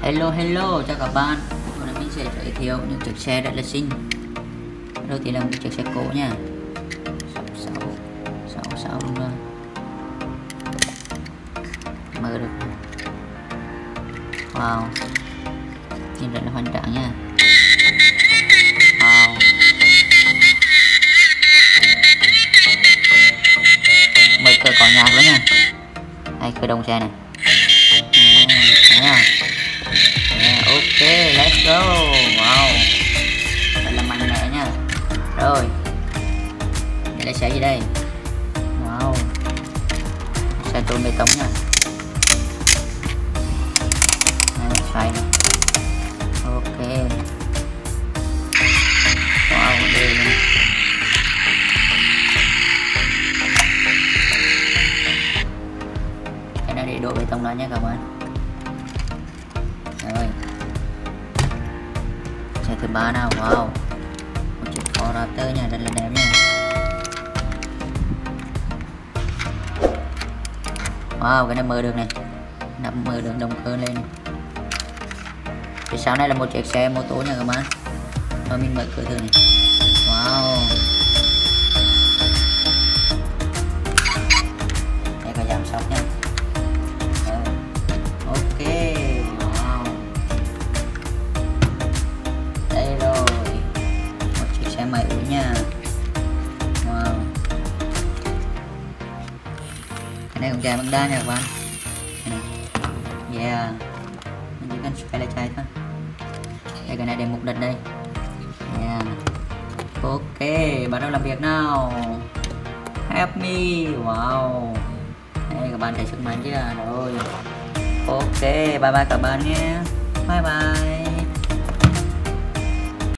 Hello chào các bạn. Hôm nay mình sẽ giới thiệu những chiếc xe rất là xinh. Đầu tiên là một chiếc xe cổ nha, 66 luôn rồi, mở được. Wow, nhìn rất là hoành tráng nha. Wow, mở cửa có nhạc luôn nha. Hay khởi động xe này. Ok, let's go. Wow, thật là mạnh mẽ nha. Rồi, đây là xe gì đây? Wow, xe trộn bê tông nha. Đây, xoay này. Ok. Wow, đây này. Cái này để đổ bê tông đó nha các bạn. Rồi, xe thứ ba nào. Wow, một chiếc Ford Raptor nha, rất là đẹp nha. Wow, cái này mở được này, nắp mở được, động cơ lên này. Phía sau này là một chiếc xe mô tô nha các bạn. Rồi mình mở cửa thử này. Wow, đây có giảm sóc nha. Ok, wow, đây rồi, một chiếc xe máy ủi nha. Wow, cái này cũng chạy bằng đa nha các bạn. Yeah, mình chỉ cần xoay là chạy thôi. Đây, cái này để mục đích đây. Yeah. Ok, bắt đầu làm việc nào. Help me. Wow, đây các bạn thấy sức mạnh chưa. Rồi, ok, bye bye các bạn nhé. Bye bye.